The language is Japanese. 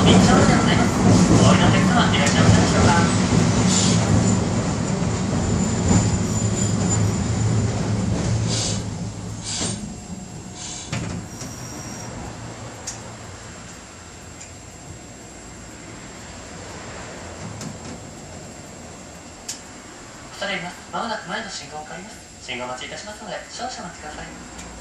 便乗車でございます。お降りのお客様いらっしゃいませでしょうか。恐れ入ります。まもなく前の信号を変わります。信号待ちいたしますので少々お待ちください。